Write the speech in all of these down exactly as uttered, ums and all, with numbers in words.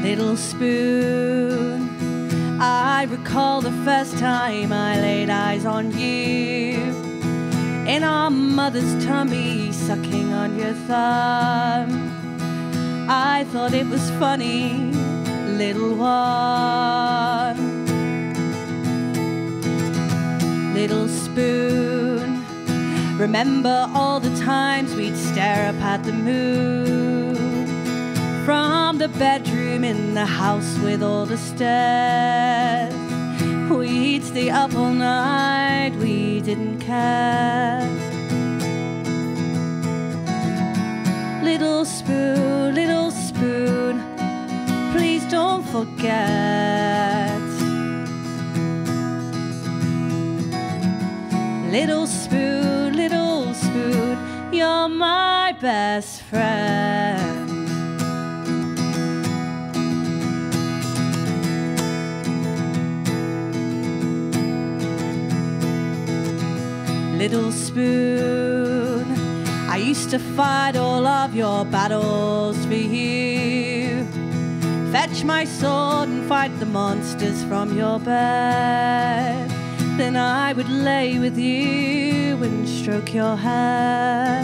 Little spoon, I recall the first time I laid eyes on you in our mother's tummy, sucking on your thumb. I thought it was funny, little one. Little spoon, remember all the times we'd stare up at the moon from the bedroom in the house with all the stairs. We'd stay up all night, we didn't care. Little spoon, little spoon, please don't forget. Little spoon, little spoon, you're my best friend. Little spoon, I used to fight all of your battles for you, fetch my sword and fight the monsters from your bed. Then I would lay with you and stroke your hair.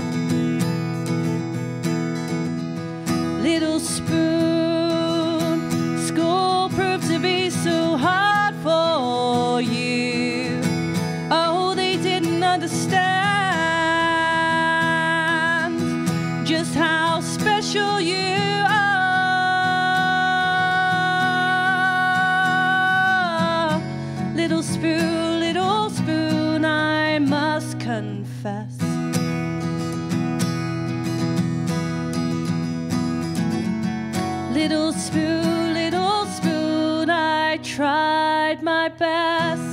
Little spoon, school proved to be so hard for you. Oh, they didn't understand just how special you are. Little spoon, little spoon, I must confess. Little spoon, little spoon, I tried my best.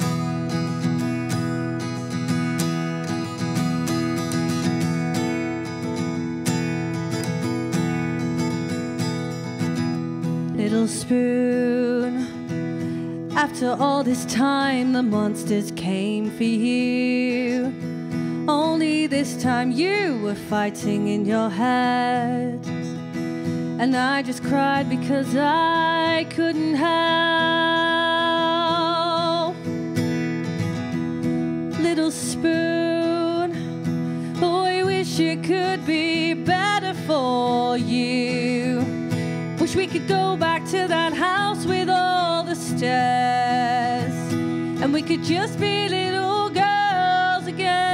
Little spoon, after all this time the monsters came for you. Only this time you were fighting in your head, and I just cried because I couldn't help. Little spoon, oh, I wish it could be better for you. Wish we could go back to that house with all the stairs, and we could just be little girls again.